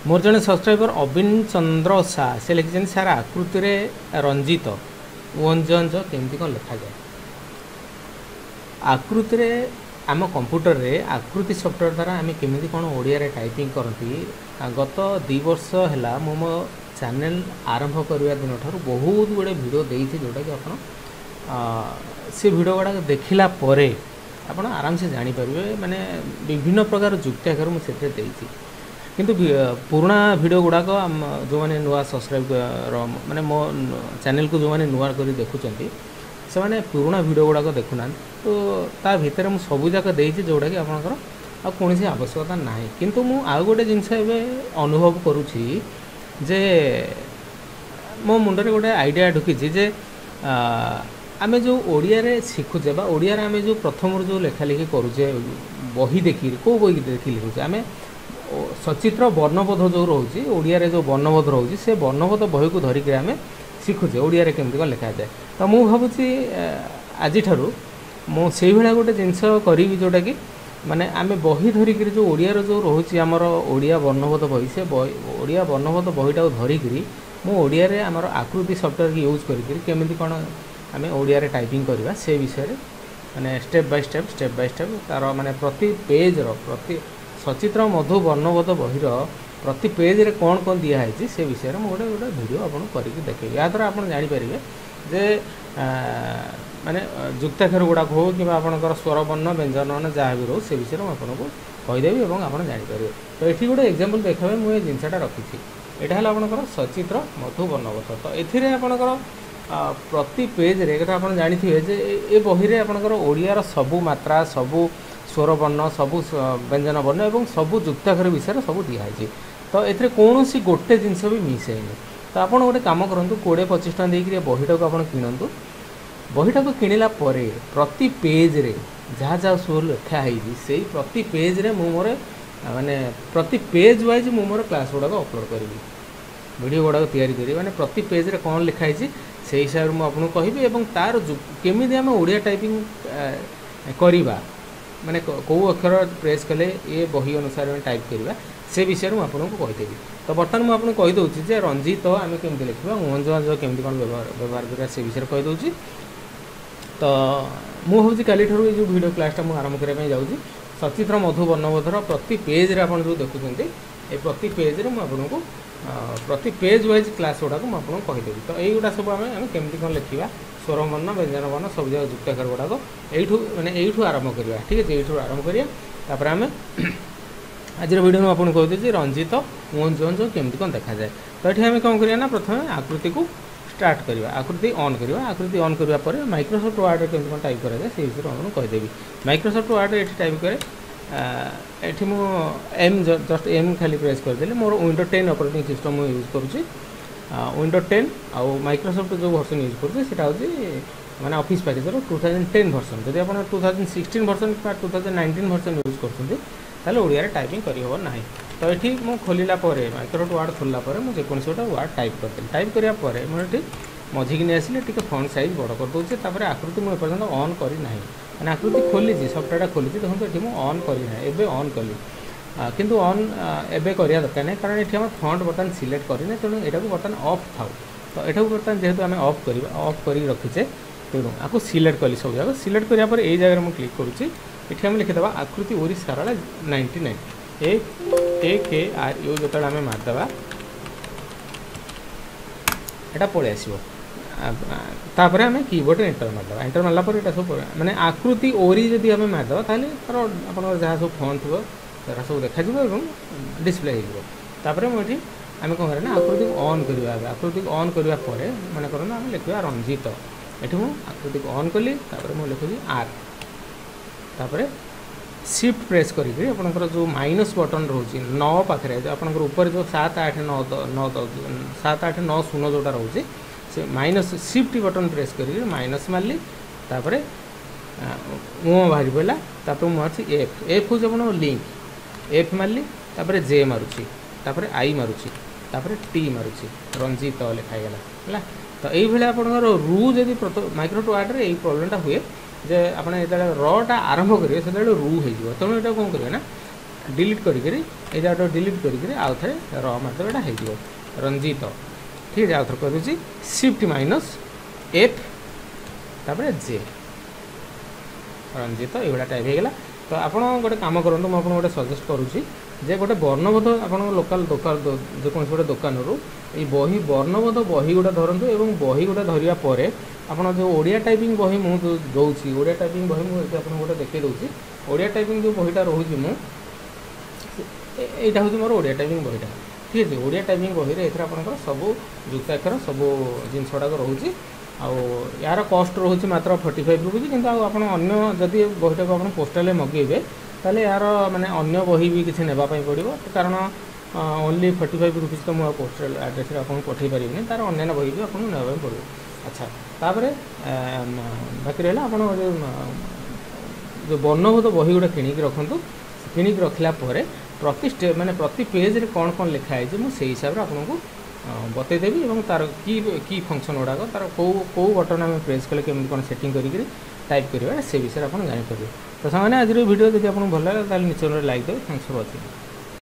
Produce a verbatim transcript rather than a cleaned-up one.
मोर जड़े सब्सक्राइबर अविन चंद्र सा से लिखिं सार आकृति रंजित ओंज अंज केमती कौन लिखा जाए आकृति आम कंप्यूटर रे आकृति सॉफ्टवेयर द्वारा आम केमी कौन ओडिया रे टाइपिंग करती गत दी वर्ष है मो मो चैनल आरंभ करने दिन ठार बहुत गुड़े भिडियो देती जोटा कि आप से भिडियो गुड़ा देखला आप आराम से जानीपारे माने विभिन्न प्रकार जुक्ताक्षर मुझे देती किंतु पुराना भिडियो गुड़ाक जो मैंने नुआ सब्सक्राइब माने मो चैनल को जो मैंने नुआ कर देखुं से मैंने पुराना भिडियो गुड़ाक देखुना तो ता भितर मुझे सबूक देती जोटा कि आपंकर आ कौन आवश्यकता ना किंतु मु आउ गोटे जिनस अनुभव करुँची जे मो मुंडे गोटे आइडिया ढुकी जे आमे जो ओडिया रे शिखुचे बा ओडिया रे आमे जो प्रथम जो लेखा लिखि करूचे बही देखी को बही देखी लिखुचे आमे सचित्र वर्णबोध जो रोचे ओडिया रे जो वर्णबोध रोचे से वर्णबोध बही को धरिक आमे शिखुचे ओडिया रे केमती कौन लिखा जाए तो मु भावुची आज ठारू मु से भाया गोटे जिनस करी जोटा कि माने आमे बही धरिक जो ओडिया रो जो रोचे आमर ओडिया वर्णबोध बही से ओडिया वर्णबोध बहीटा धरिक मु ओडिया रे आमर आकृति सॉफ्टवेयर यूज करी केमती कौन आम ओडिया रे टाइपिंग करवा से विषय माने step by step step by step तार माने प्रति पेज रो प्रति सचित्र मधु वर्णबोध बही प्रति पेज रे कौन कौन दिखाई से विषय में गोटे गोटे भिडियो आपको करके देखेबी या द्वारा आप जानीपारे जे माने जुक्ताक्षर गुड़ाक हो कि आपंकर स्वर वर्ण व्यंजन वर्ण जहाँ भी रो से विषय में आपको कहीदेवी और आप जानीपारे तो ये गोटे एग्जांपल देखा मुझे जिनसा रखी यहाँ है आपंकर सचित्र मधु वर्णबोध तो ये आपंकर प्रति पेज रे आप जानी थे जे ए बही रे आपंकर ओडियार सबू मात्रा सबू स्वर वर्ण सबू व्यंजन वर्ण और सबू जुक्ताक्षर विषय सब दिखाई तो ये कौन सी गोटे जिनस भी मिस है तो आप गोटे कम करूँ कोड़े पचिश टाँग देकर बहीटा को आप किणतु बहीटा को किणला प्रति पेज रे जहाँ जहाँ सब लिखाई से प्रति पेज रे मु मोर माने प्रति पेज वाइज मु मोर क्लास गुड़ाक अपलोड करी वीडियो गुड़ाक तैयारी करी माने प्रति पेज रे कौन लिखाई से हिसाब से मुझे कहबी और तार केमी आम ओडिया टाइपिंग करवा माने कौ अक्षर प्रेस कले ये बही अनुसार टाइप करवा से विषय में आपको कहीदेवी तो बर्तमान मुझे आपको कहीदे जे रंजित तो आम केमी लिखा ओंज अंज केमी कौन व्यवहार करवा से विषय कहीदे तो मुझे कल ठार जो वीडियो क्लासटा मुझे आरंभ करने जाऊँगी सचित्र मधु वर्णबोधर प्रति पेज रे आप जो देखुं ये प्रति पेज रे मुझे प्रति पेज वाइज क्लास गुड़ाक मुझे कहीदेवी तो यही गुड़ा सब आम केमी कौन लिखा स्वर वर्ण व्यंजन वर्ण सब जगह जुक्ताक्षर गुड़ाक यू मैंने यू आरंभ करवा ठीक है यू आरंभ करा आम आज वीडियो में आपको कहते रंजित ओंज अंज केमती कौन देखा जाए तो ये आम कौन करना प्रथम आकृति को स्टार्ट करवा आकृति ऑन करवा आकृति ऑन करवा पर माइक्रोसॉफ्ट वर्ड रे केमती कौन टाइप करा जाए से विषय में कहीदेवी माइक्रोसॉफ्ट वर्ड रे टाइप करे एठी मु एम जस्ट एम खाली प्रेस करदेली मोर विंडो टेन ऑपरेटिंग सिस्टम मु यूज करूची विंडो टेन आउ माइक्रोसॉफ्ट जो वर्जन यूज करूची सेटा होची माने ऑफिस पैकेज रो टू थाउजेंड टेन वर्जन जदि आपण टू थाउजेंड सिक्सटीन वर्जन का two thousand nineteen version use करछन्ती ताले ओडिया रे टाइपिंग करि होबो नाही तो एठी मु खोलिला परे माइक्रोसॉफ्ट वर्ड खोलला परे मु जे कोनसे गोटा वर्ड टाइप करदेली टाइप करिया परे मु एठी मझी कि आसिले टिके फॉन्ट साइज बड़ कर दोचे तापर आकृति मु एपर्यंत ऑन करी नाही माने आकृति खोली सफ्टवेयर खोली देखो ये मुझे ऑन करना एबे ऑन कली किंतु ऑन एबे करिया दरकार नहीं कारण ये आम फंट बर्तमान सिलेक्ट करना तेणु यहाँ बर्तमान ऑफ थाउ तो यहाँ बर्तमान जेहेतु आम ऑफ कर ऑफ कर रखीचे तेणु आपको सिलेक्ट कली सब जगह सिलेक्ट करापर यही जगह मुझे क्लिक करुँची ये आम लिखिदेवा आकृति ओरी सारा नाइंटी नाइन ए के आर यू जो आम मारदेवा यहाँ पलि आसो तापर आम कीबोर्ड एंटर मारदेवा एंटर मारला पर ये सब माने आकृति ओरी जदि आम मारदेवा ताले तार आप जहाँ सब फॉन्ट थो तार सब देखा डिस्प्ले होपर मुझे आम कौन करना आकृति को ऑन करवा आकृति को ऑन करवा मन कर आम लिखा रंजित ये मुझे आकृति को ऑन कली मुझे लिखुची आर तापर शिफ्ट प्रेस करी आपंकर जो माइनस बटन रोचे नौ पाखे जो आपंकर ऊपर जो सात आठ नौ नौ सात आठ नौ शून्य जोटा रोचे से माइनस शिफ्ट बटन प्रेस करी माइनस मारली तापर मुँह बाहरी पड़ा तापर मुझे एफ एफ हूँ आप लिंक एफ मारली तापर जे मारुची तापर आई मारुची तापर टी मारुची रंजित लिखाईगला है तो ये आपंकर रू जदि माइक्रोसॉफ्ट वर्ड रे यही प्रोब्लेमटा हुए जे आपने जो रटा आरंभ करेंगे से रू हो तेणु यहाँ कौन करेंगे ना डिलीट करी ए जाटा डिलीट करी आउ थे र मात्र एटा हो रंजित ठीक है आउ थे कर दूसरी शिफ्ट माइनस एफ तापर जे रंजित ये टाइप होगा तो आपड़ गोटे कम करूँ मुझे गोटे सजेस्ट करुँची जे गोटे वर्णबोध आप लोकाल दोकान जेको गोटे दुकान ये बही वर्णबोध बही गुटा धरतु और बही गुटा धरिया पर आप जो ओडिया टाइपिंग बही मुझे दूसरी ओडिया टाइपिंग बही मुझे आप गोटे देखी दूसरी ओडिया टाइपिंग जो बहीटा रोचे मुझे यहाँ हूँ मोर ओडिया टाइपिंग बहीटा ठीक है ओडिया टाइपिंग बही में आप सब जुक्ताक्षर सब जिनस गुड़ाक रोचे आउ यार कस्ट रोचे मात्र फोर्टी फाइव रुपीज किंतु आप जदि बहीटा को आप पोस्टाल मगेबे ताले यार माने अन्य बही भी किसी नेबाई पड़ो कारण ओनली फोर्टी फाइव रुपीज तो मुझे पोस्टाल एड्रेस आपको पठे पारि तार अन्य बही भी आपको नेबाई पड़ो अच्छा तापर बाकी रहा आप जो वर्णबोध बही गुड़ा किणिक रखु किणिक रखला प्रति स्टे माने प्रति पेज रे कौन कौन लिखाई मुझे हिसाब से आपको बतईदेवी और तार की की फंक्शन गुड़ाक तार कौ कौ बटन आम प्रेस कले केमी कौन सेटिंग करी टाइप करेंगे से विषय आप जापर तो सामान्य आज वीडियो जब आपको भल लगे निश्चय लाइक देवे थैंक्स फॉर वाचिंग।